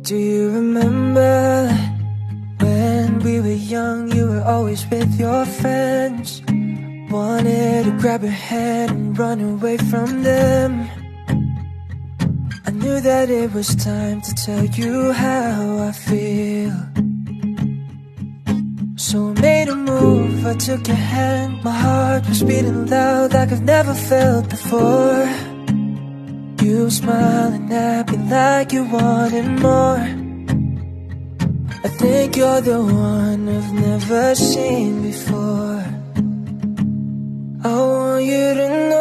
Do you remember when we were young, you were always with your friends? Wanted to grab your hand and run away from them. I knew that it was time to tell you how I feel. So I made a move, I took your hand. My heart was beating loud like I've never felt before. You smiling at me like you wanted more. I think you're the one I've never seen before. I want you to